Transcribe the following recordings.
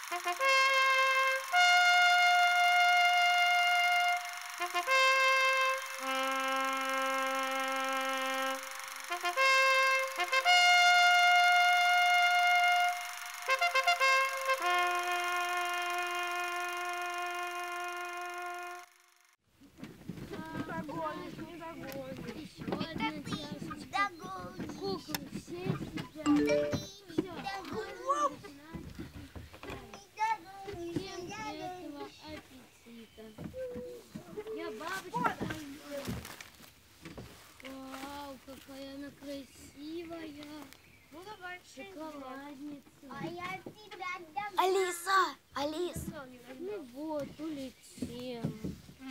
Вау, какая она красивая. Ну давай, шоколадница. А я тебя дам. Алиса! Ну вот, улетел.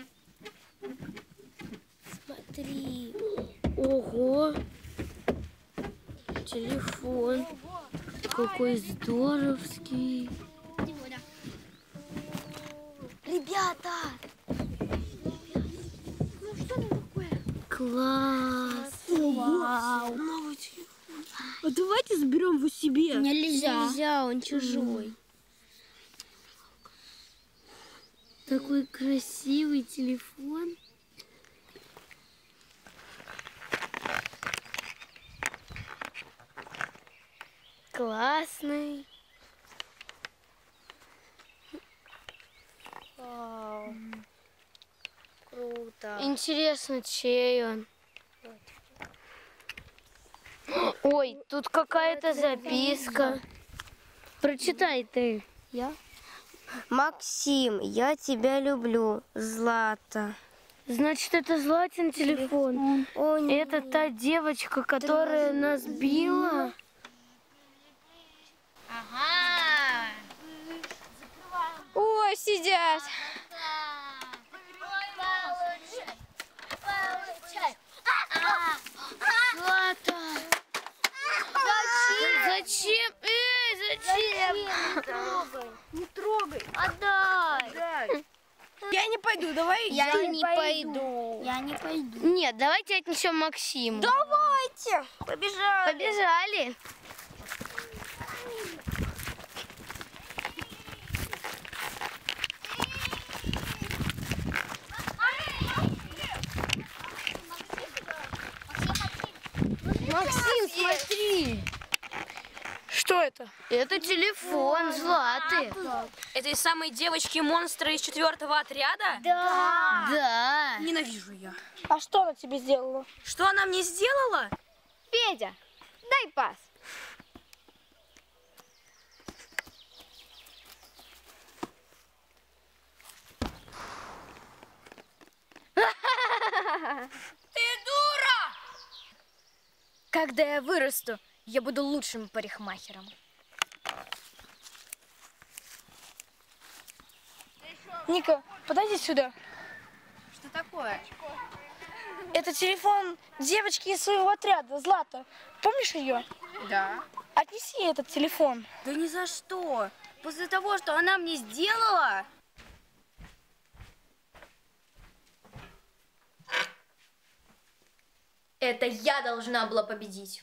Смотри. Ого. Телефон. Какой здоровский. Ребята! Ну что там такое? Класс! Вау! Новый телефон. А давайте заберем его себе. Нельзя. Нельзя, он чужой. Такой красивый телефон. Классный. Вау. Круто. Интересно, чей он? Ой, тут какая-то записка. Прочитай ты. Я? Максим, я тебя люблю. Злата. Значит, это Златин телефон. О, нет. Это та девочка, которая нас била. Ага. Ой, сидят. Злата! Зачем? Эй, зачем? Не трогай. Отдай! Я не пойду, давай. Я не пойду. Я не пойду. Нет, давайте отнесем Максиму. Давайте. Побежали. Побежали. Максим, смотри. Что это? Это телефон Златы. Этой самой девочки-монстра из 4-го отряда? Да. Ненавижу ее. А что она тебе сделала? Что она мне сделала? Федя, дай пас. Ты дура! Когда я вырасту, я буду лучшим парикмахером. Ника, подойди сюда. Что такое? Это телефон девочки из своего отряда, Злата. Помнишь ее? Да. Отнеси ей этот телефон. Да ни за что. После того, что она мне сделала... Это я должна была победить.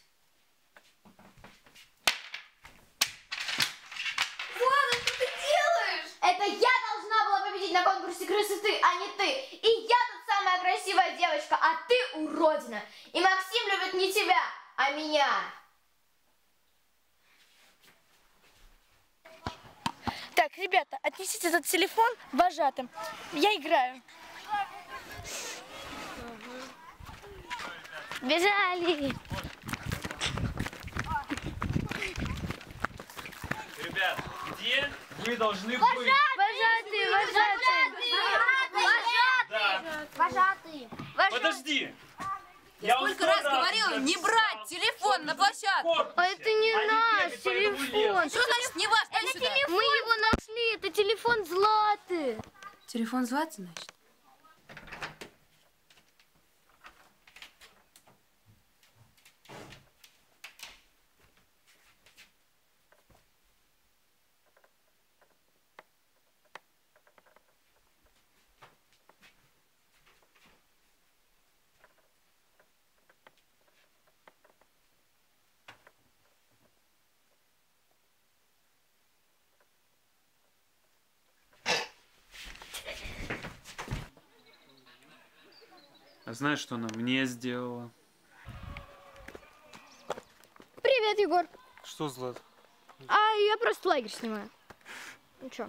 Влада, что ты делаешь? Это я должна была победить на конкурсе красоты, а не ты. И я тут самая красивая девочка, а ты уродина. И Максим любит не тебя, а меня. Так, ребята, отнесите этот телефон вожатым. Я играю. Бежали. Ребят, где вы должны быть? Вожатые, Да. Вожатые. Подожди. Я Сколько раз говорила не брать телефон на площадку. А это не наш телефон. Что значит не ваш? Дай сюда. Мы его нашли. Это телефон Златы. Телефон Златы, значит? А знаешь, что она мне сделала? Привет, Егор. Что, Злат? А я просто лагерь снимаю. Ну чё?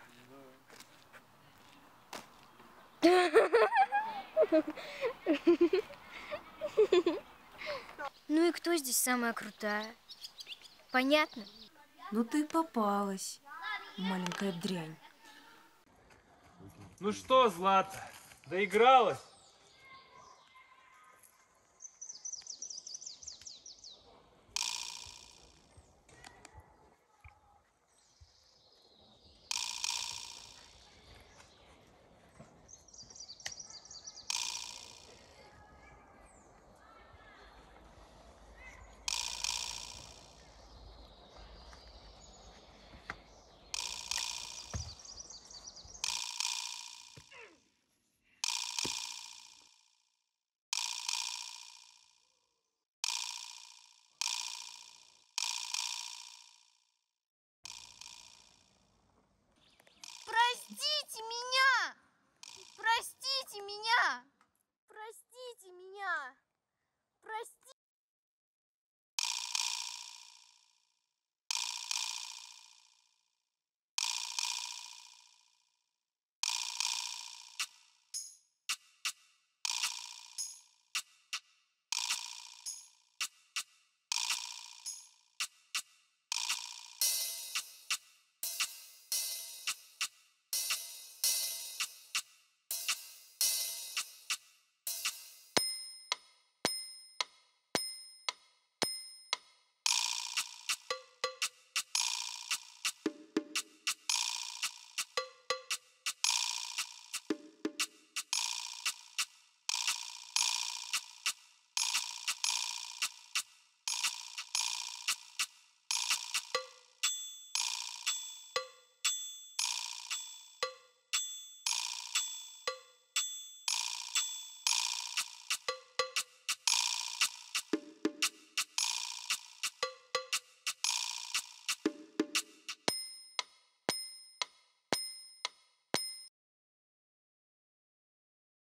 Ну и кто здесь самая крутая? Понятно? Ну ты попалась, маленькая дрянь. Ну что, Злат, доигралась?